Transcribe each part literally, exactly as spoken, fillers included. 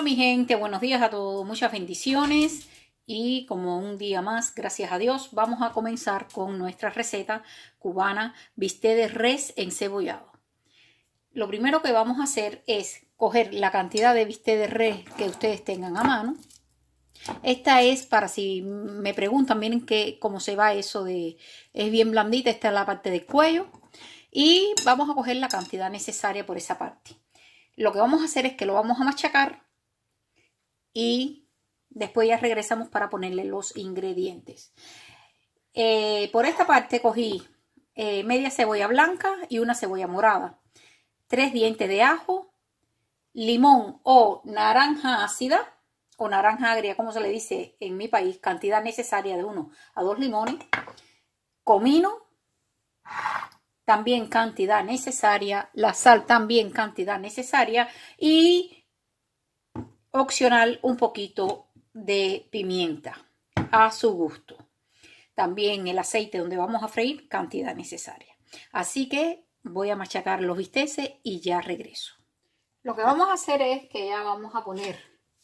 mi gente, buenos días a todos, muchas bendiciones y como un día más, gracias a Dios, vamos a comenzar con nuestra receta cubana bistec de res encebollado. Lo primero que vamos a hacer es coger la cantidad de bistec de res que ustedes tengan a mano. Esta es para si me preguntan, miren que cómo se va eso de, es bien blandita, esta es la parte del cuello y vamos a coger la cantidad necesaria por esa parte. Lo que vamos a hacer es que lo vamos a machacar y después ya regresamos para ponerle los ingredientes. Eh, por esta parte cogí eh, media cebolla blanca y una cebolla morada, tres dientes de ajo, limón o naranja ácida o naranja agria, como se le dice en mi país, cantidad necesaria de uno a dos limones, comino, también cantidad necesaria, la sal también cantidad necesaria y opcional un poquito de pimienta a su gusto. También el aceite donde vamos a freír, cantidad necesaria. Así que voy a machacar los bisteces y ya regreso. Lo que vamos a hacer es que ya vamos a poner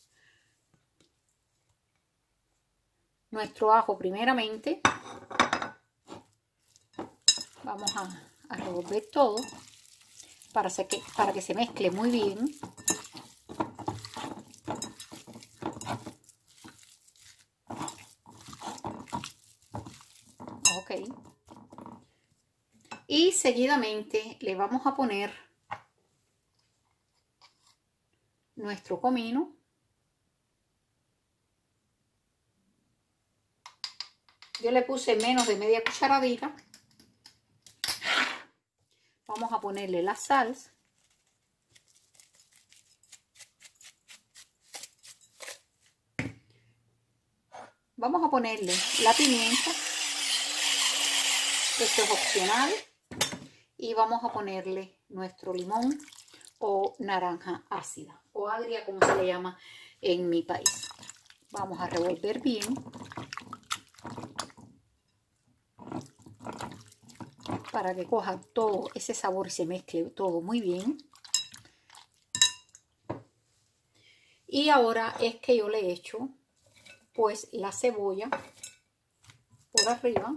nuestro ajo primeramente. Vamos a, a revolver todo para que, para que se mezcle muy bien. Ok. Y seguidamente le vamos a poner nuestro comino. Yo le puse menos de media cucharadita. Vamos a ponerle la sal. Vamos a ponerle la pimienta. Esto es opcional. Y vamos a ponerle nuestro limón o naranja ácida o agria, como se le llama en mi país. Vamos a revolver bien. Para que coja todo ese sabor y se mezcle todo muy bien. Y ahora es que yo le echo pues la cebolla por arriba.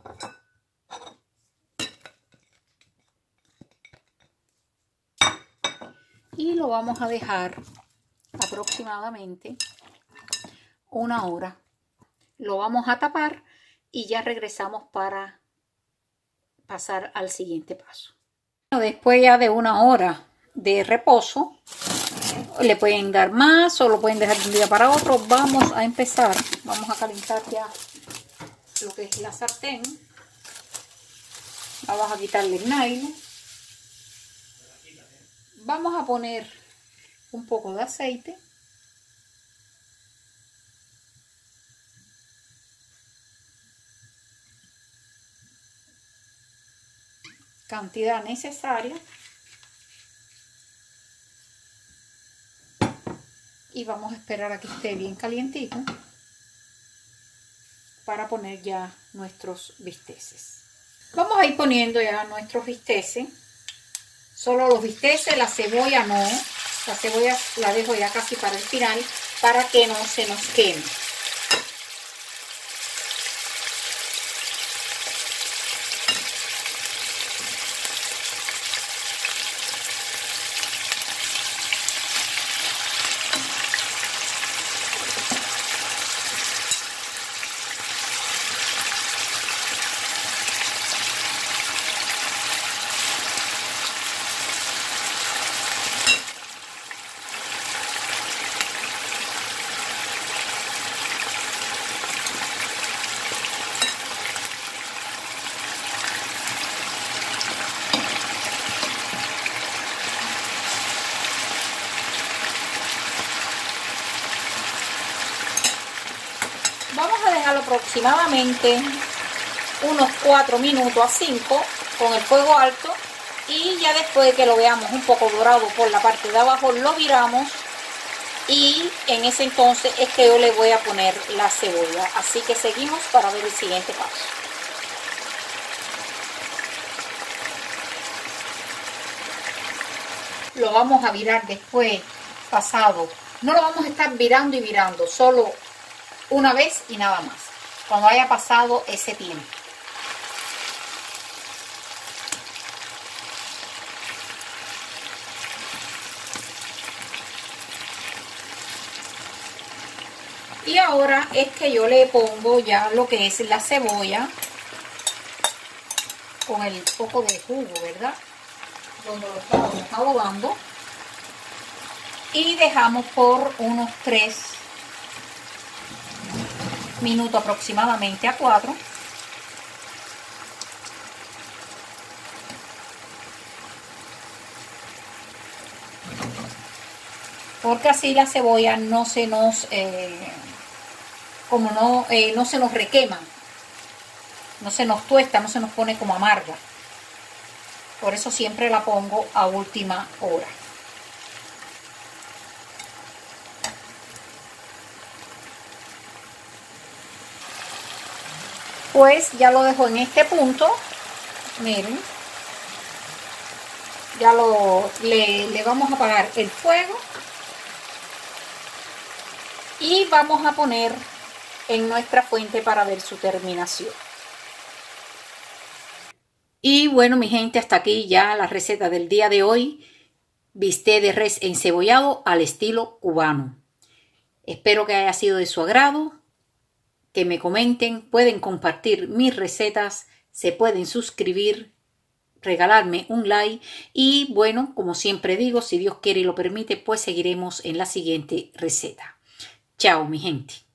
Y lo vamos a dejar aproximadamente una hora. Lo vamos a tapar y ya regresamos para pasar al siguiente paso. Después ya de una hora de reposo, le pueden dar más o lo pueden dejar de un día para otro. Vamos a empezar, vamos a calentar ya lo que es la sartén. Vamos a quitarle el nylon. Vamos a poner un poco de aceite. Cantidad necesaria. Y vamos a esperar a que esté bien calientito para poner ya nuestros bisteces. Vamos a ir poniendo ya nuestros bisteces. Solo los bisteces, la cebolla no. La cebolla la dejo ya casi para el final para que no se nos queme. Vamos a dejarlo aproximadamente unos cuatro minutos a cinco con el fuego alto y ya después de que lo veamos un poco dorado por la parte de abajo lo viramos y en ese entonces es que yo le voy a poner la cebolla. Así que seguimos para ver el siguiente paso. Lo vamos a virar después, pasado No lo vamos a estar virando y virando, solo una vez y nada más, cuando haya pasado ese tiempo. Y ahora es que yo le pongo ya lo que es la cebolla con el poco de jugo, ¿verdad? Donde lo estamos adobando. Y dejamos por unos tres minutos aproximadamente a cuatro. Porque así la cebolla no se nos... Eh, como no, eh, no se nos requema, no se nos tuesta, no se nos pone como amarga. Por eso siempre la pongo a última hora. Pues ya lo dejo en este punto. Miren. Ya lo le, le vamos a apagar el fuego. Y vamos a poner en nuestra fuente para ver su terminación. Y bueno, mi gente, hasta aquí ya la receta del día de hoy. Bistec de res encebollado al estilo cubano. Espero que haya sido de su agrado. Que me comenten, pueden compartir mis recetas, se pueden suscribir, regalarme un like. Y bueno, como siempre digo, si Dios quiere y lo permite, pues seguiremos en la siguiente receta. Chao, mi gente.